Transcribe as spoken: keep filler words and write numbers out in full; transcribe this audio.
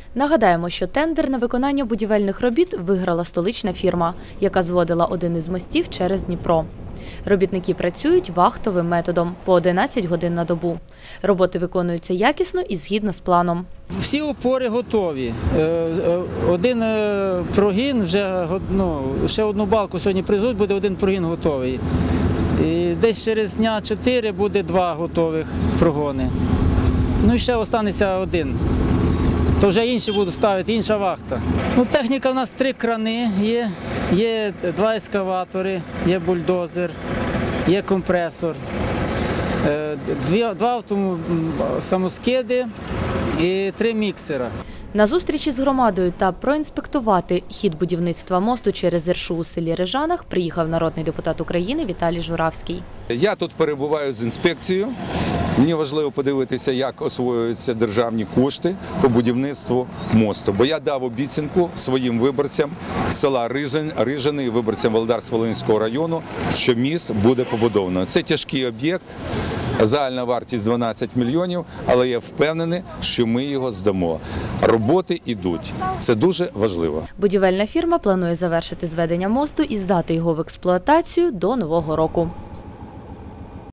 Нагадаємо, що тендер на виконання будівельних робіт виграла столична фірма, яка зводила один із мостів через Дніпро. Робітники працюють вахтовим методом по одинадцять годин на добу. Роботи виконуються якісно і згідно з планом. Всі опори готові. Один прогін, вже, ну, ще одну балку сьогодні привезуть, буде один прогін готовий. І десь через дня чотири буде два готових прогони. Ну і ще останеться один. То вже інші будуть ставити, інша вахта. Ну, техніка в нас три крани є, є два ескаватори, є бульдозер, є компресор, дві, два автомобілі, самоскиди і три міксера. На зустрічі з громадою та проінспектувати хід будівництва мосту через Іршу у селі Рижанах приїхав народний депутат України Віталій Журавський. Я тут перебуваю з інспекцією. Мені важливо подивитися, як освоюються державні кошти по будівництву мосту. Бо я дав обіцянку своїм виборцям села Рижани і виборцям Володарсько-Волинського району, що міст буде побудовано. Це тяжкий об'єкт, загальна вартість дванадцять мільйонів, але я впевнений, що ми його здамо. Роботи йдуть. Це дуже важливо. Будівельна фірма планує завершити зведення мосту і здати його в експлуатацію до Нового року.